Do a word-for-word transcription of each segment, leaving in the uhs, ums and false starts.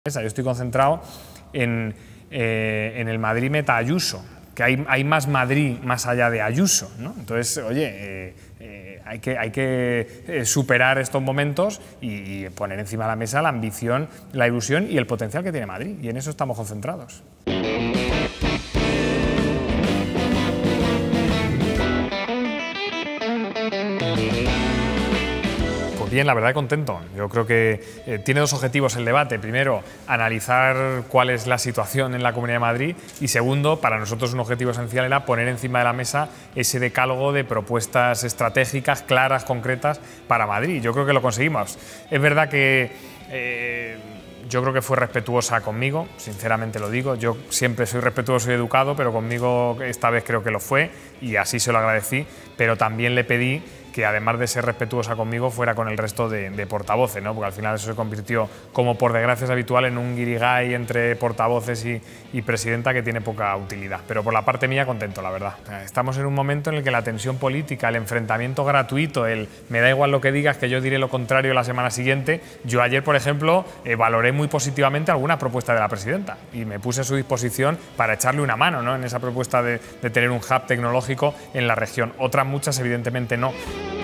Yo estoy concentrado en, eh, en el Madrid meta Ayuso, que hay, hay más Madrid más allá de Ayuso, ¿no? Entonces, oye, eh, eh, hay que, hay que eh, superar estos momentos y, y poner encima de la mesa la ambición, la ilusión y el potencial que tiene Madrid, y en eso estamos concentrados. Bien, la verdad, contento. Yo creo que eh, tiene dos objetivos el debate. Primero, analizar cuál es la situación en la Comunidad de Madrid y segundo, para nosotros un objetivo esencial era poner encima de la mesa ese decálogo de propuestas estratégicas, claras, concretas para Madrid. Yo creo que lo conseguimos. Es verdad que eh, yo creo que fue respetuosa conmigo, sinceramente lo digo. Yo siempre soy respetuoso y educado, pero conmigo esta vez creo que lo fue y así se lo agradecí, pero también le pedí que además de ser respetuosa conmigo fuera con el resto de, de portavoces, ¿no? Porque al final eso se convirtió, como por desgracia es habitual, en un guirigay entre portavoces y, y presidenta que tiene poca utilidad. Pero por la parte mía contento, la verdad. Estamos en un momento en el que la tensión política, el enfrentamiento gratuito, el me da igual lo que digas, que yo diré lo contrario la semana siguiente. Yo ayer, por ejemplo, eh, valoré muy positivamente alguna propuesta de la presidenta y me puse a su disposición para echarle una mano, ¿no?, en esa propuesta de, de tener un hub tecnológico en la región. Otras muchas, evidentemente, no.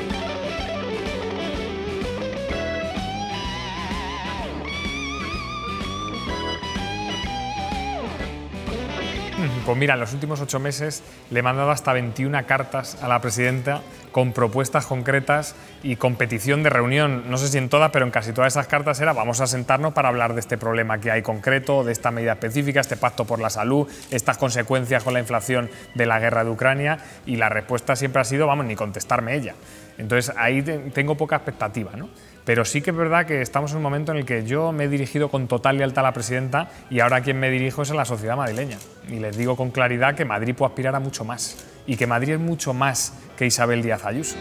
Pues mira, en los últimos ocho meses le he mandado hasta veintiuna cartas a la presidenta con propuestas concretas y con petición de reunión. No sé si en todas, pero en casi todas esas cartas era vamos a sentarnos para hablar de este problema que hay concreto, de esta medida específica, este pacto por la salud, estas consecuencias con la inflación de la guerra de Ucrania, y la respuesta siempre ha sido, vamos, ni contestarme ella. Entonces ahí tengo poca expectativa, ¿no? Pero sí que es verdad que estamos en un momento en el que yo me he dirigido con total lealtad a la presidenta y ahora a quien me dirijo es a la sociedad madrileña. Y les digo con claridad que Madrid puede aspirar a mucho más y que Madrid es mucho más que Isabel Díaz Ayuso.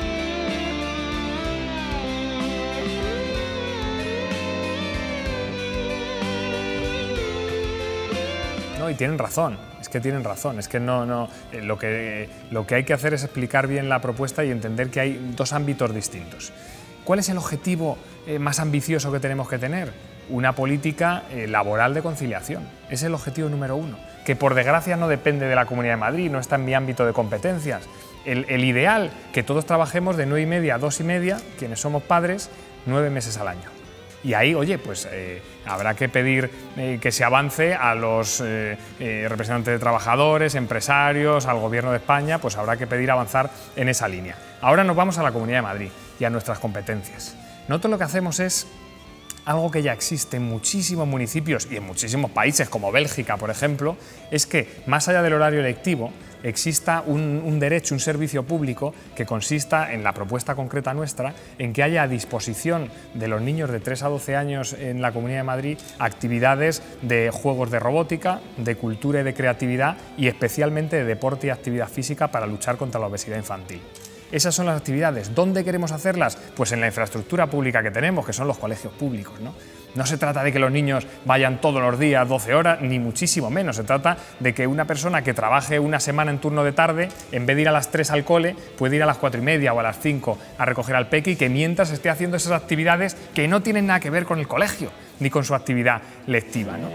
No, y tienen razón, es que tienen razón, es que no, no, eh, lo que, lo que hay que hacer es explicar bien la propuesta y entender que hay dos ámbitos distintos. ¿Cuál es el objetivo eh, más ambicioso que tenemos que tener? Una política eh, laboral de conciliación. Es el objetivo número uno, que por desgracia no depende de la Comunidad de Madrid, no está en mi ámbito de competencias. El, el ideal, que todos trabajemos de nueve y media a dos y media, quienes somos padres, nueve meses al año. Y ahí, oye, pues eh, habrá que pedir eh, que se avance a los eh, eh, representantes de trabajadores, empresarios, al Gobierno de España, pues habrá que pedir avanzar en esa línea. Ahora nos vamos a la Comunidad de Madrid y a nuestras competencias. Nosotros lo que hacemos es algo que ya existe en muchísimos municipios y en muchísimos países, como Bélgica, por ejemplo, es que, más allá del horario lectivo, exista un, un derecho, un servicio público que consista, en la propuesta concreta nuestra, en que haya a disposición de los niños de tres a doce años en la Comunidad de Madrid actividades de juegos de robótica, de cultura y de creatividad y especialmente de deporte y actividad física para luchar contra la obesidad infantil. Esas son las actividades. ¿Dónde queremos hacerlas? Pues en la infraestructura pública que tenemos, que son los colegios públicos, ¿no? No se trata de que los niños vayan todos los días doce horas, ni muchísimo menos. Se trata de que una persona que trabaje una semana en turno de tarde, en vez de ir a las tres al cole, puede ir a las cuatro y media o a las cinco a recoger al peque y que mientras esté haciendo esas actividades que no tienen nada que ver con el colegio, ni con su actividad lectiva, ¿no?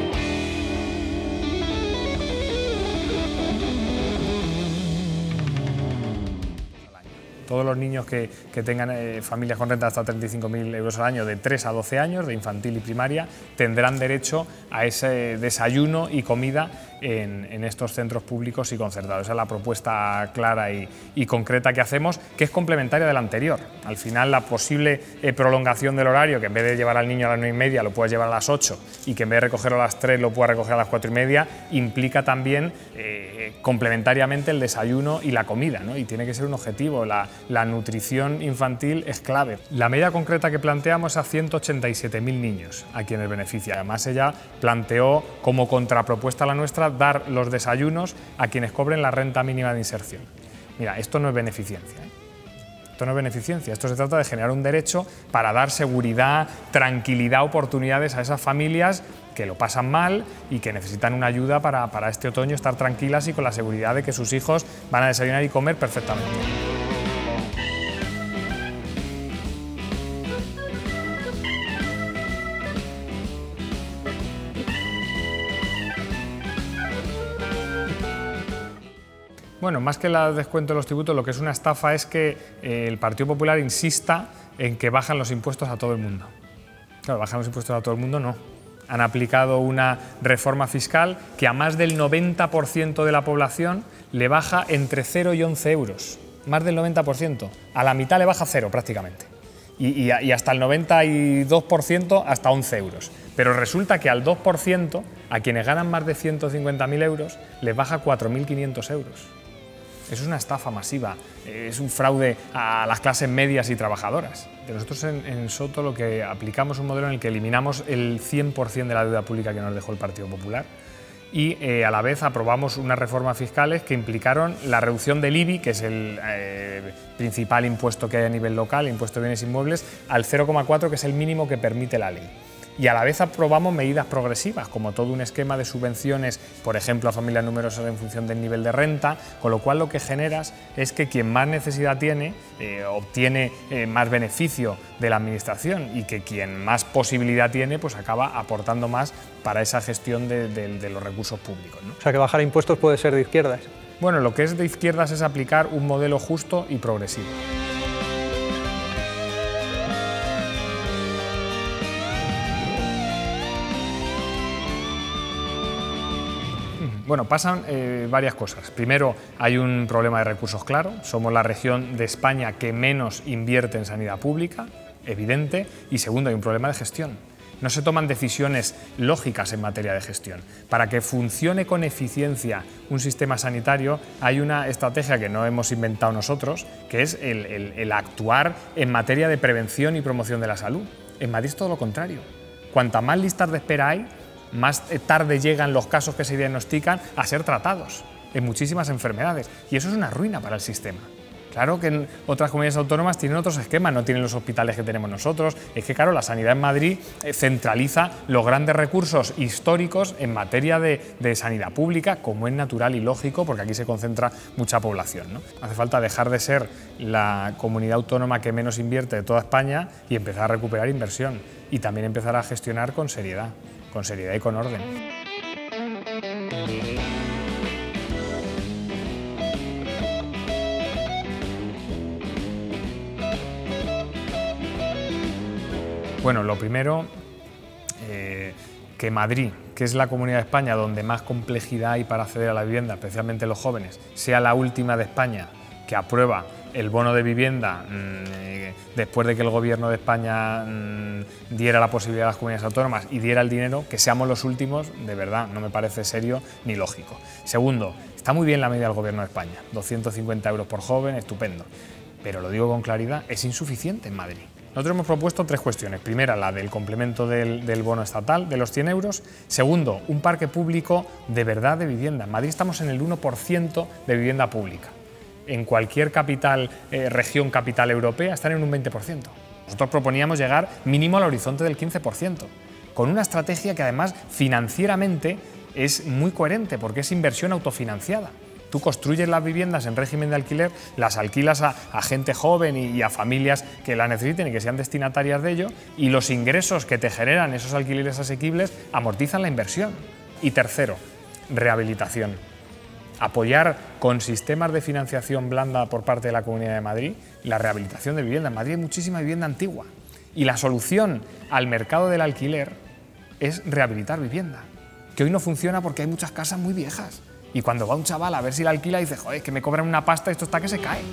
Todos los niños que, que tengan eh, familias con renta hasta treinta y cinco mil euros al año de tres a doce años, de infantil y primaria, tendrán derecho a ese desayuno y comida en, en estos centros públicos y concertados. Esa es la propuesta clara y, y concreta que hacemos, que es complementaria de la anterior. Al final, la posible eh, prolongación del horario, que en vez de llevar al niño a las nueve y media lo puedes llevar a las ocho y que en vez de recogerlo a las tres lo puedas recoger a las cuatro y media, implica también eh, complementariamente el desayuno y la comida, ¿no? Y tiene que ser un objetivo. La, La nutrición infantil es clave. La medida concreta que planteamos es a ciento ochenta y siete mil niños a quienes beneficia. Además, ella planteó como contrapropuesta a la nuestra dar los desayunos a quienes cobren la renta mínima de inserción. Mira, esto no es beneficencia, ¿eh? Esto no es beneficencia, esto se trata de generar un derecho para dar seguridad, tranquilidad, oportunidades a esas familias que lo pasan mal y que necesitan una ayuda para, para este otoño estar tranquilas y con la seguridad de que sus hijos van a desayunar y comer perfectamente. Bueno, más que el descuento de los tributos, lo que es una estafa es que eh, el Partido Popular insista en que bajan los impuestos a todo el mundo. Claro, bajan los impuestos a todo el mundo no. Han aplicado una reforma fiscal que a más del noventa por ciento de la población le baja entre cero y once euros. Más del noventa por ciento. A la mitad le baja cero prácticamente. Y, y, y hasta el noventa y dos por ciento hasta once euros. Pero resulta que al dos por ciento, a quienes ganan más de ciento cincuenta mil euros, les baja cuatro mil quinientos euros. Eso es una estafa masiva, es un fraude a las clases medias y trabajadoras. Nosotros en, en Soto lo que aplicamos es un modelo en el que eliminamos el cien por cien de la deuda pública que nos dejó el Partido Popular y eh, a la vez aprobamos unas reformas fiscales que implicaron la reducción del I B I, que es el eh, principal impuesto que hay a nivel local, el impuesto de bienes inmuebles, al cero coma cuatro, que es el mínimo que permite la ley. Y a la vez aprobamos medidas progresivas, como todo un esquema de subvenciones, por ejemplo, a familias numerosas en función del nivel de renta, con lo cual lo que generas es que quien más necesidad tiene, eh, obtiene eh, más beneficio de la administración y que quien más posibilidad tiene, pues acaba aportando más para esa gestión de, de, de los recursos públicos, ¿no? O sea, que bajar impuestos puede ser de izquierdas. Bueno, lo que es de izquierdas es aplicar un modelo justo y progresivo. Bueno, pasan eh, varias cosas. Primero, hay un problema de recursos claro. Somos la región de España que menos invierte en sanidad pública, evidente. Y segundo, hay un problema de gestión. No se toman decisiones lógicas en materia de gestión. Para que funcione con eficiencia un sistema sanitario, hay una estrategia que no hemos inventado nosotros, que es el, el, el actuar en materia de prevención y promoción de la salud. En Madrid es todo lo contrario. Cuanta más listas de espera hay, más tarde llegan los casos que se diagnostican a ser tratados en muchísimas enfermedades. Y eso es una ruina para el sistema. Claro que en otras comunidades autónomas tienen otros esquemas, no tienen los hospitales que tenemos nosotros. Es que, claro, la sanidad en Madrid centraliza los grandes recursos históricos en materia de, de sanidad pública, como es natural y lógico, porque aquí se concentra mucha población, ¿no? Hace falta dejar de ser la comunidad autónoma que menos invierte de toda España y empezar a recuperar inversión y también empezar a gestionar con seriedad. con seriedad y con orden. Bueno, lo primero, eh, que Madrid, que es la comunidad de España donde más complejidad hay para acceder a la vivienda, especialmente los jóvenes, sea la última de España que aprueba el bono de vivienda mmm, después de que el Gobierno de España mmm, diera la posibilidad a las comunidades autónomas y diera el dinero, que seamos los últimos, de verdad, no me parece serio ni lógico. Segundo, está muy bien la medida del Gobierno de España, doscientos cincuenta euros por joven, estupendo, pero lo digo con claridad, es insuficiente en Madrid. Nosotros hemos propuesto tres cuestiones. Primera, la del complemento del, del bono estatal de los cien euros. Segundo, un parque público de verdad de vivienda. En Madrid estamos en el uno por ciento de vivienda pública. En cualquier capital, eh, región capital europea están en un veinte por ciento. Nosotros proponíamos llegar mínimo al horizonte del quince por ciento, con una estrategia que además financieramente es muy coherente porque es inversión autofinanciada. Tú construyes las viviendas en régimen de alquiler, las alquilas a, a gente joven y, y a familias que la necesiten y que sean destinatarias de ello, y los ingresos que te generan esos alquileres asequibles amortizan la inversión. Y tercero, rehabilitación. Apoyar con sistemas de financiación blanda por parte de la Comunidad de Madrid la rehabilitación de vivienda. En Madrid hay muchísima vivienda antigua y la solución al mercado del alquiler es rehabilitar vivienda, que hoy no funciona porque hay muchas casas muy viejas y cuando va un chaval a ver si la alquila dice, joder, es que me cobran una pasta, esto está que se cae.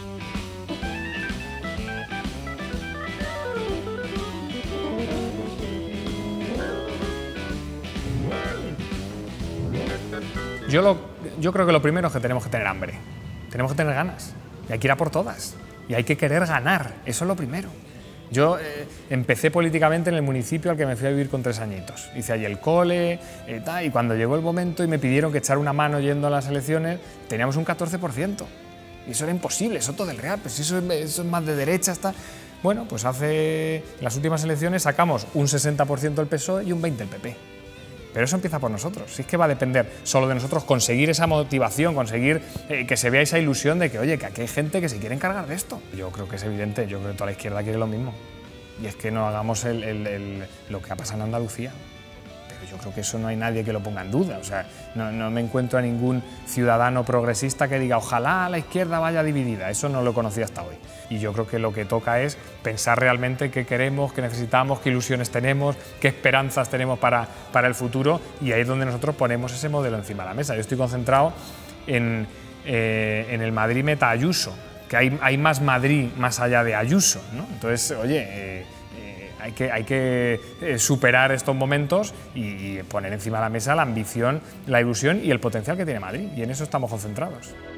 Yo, lo, yo creo que lo primero es que tenemos que tener hambre, tenemos que tener ganas, y hay que ir a por todas, y hay que querer ganar, eso es lo primero. Yo eh, empecé políticamente en el municipio al que me fui a vivir con tres añitos, hice allí el cole, eh, tal, y cuando llegó el momento y me pidieron que echara una mano yendo a las elecciones, teníamos un catorce por ciento, y eso era imposible, Soto del Real, pues eso, eso es más de derecha, está... Bueno, pues hace en las últimas elecciones sacamos un sesenta por ciento el P S O E y un veinte por ciento el P P. Pero eso empieza por nosotros, si es que va a depender solo de nosotros conseguir esa motivación, conseguir eh, que se vea esa ilusión de que, oye, que aquí hay gente que se quiere encargar de esto. Yo creo que es evidente, yo creo que toda la izquierda quiere lo mismo. Y es que no hagamos el, el, el, lo que ha pasado en Andalucía. pero yo creo que eso no hay nadie que lo ponga en duda. O sea, no, no me encuentro a ningún ciudadano progresista que diga ojalá la izquierda vaya dividida. Eso no lo he conocido hasta hoy. Y yo creo que lo que toca es pensar realmente qué queremos, qué necesitamos, qué ilusiones tenemos, qué esperanzas tenemos para, para el futuro, y ahí es donde nosotros ponemos ese modelo encima de la mesa. Yo estoy concentrado en, eh, en el Madrid meta Ayuso, que hay, hay más Madrid más allá de Ayuso, ¿no? Entonces, oye, eh, eh, hay que, hay que eh, superar estos momentos y, y poner encima de la mesa la ambición, la ilusión y el potencial que tiene Madrid, y en eso estamos concentrados.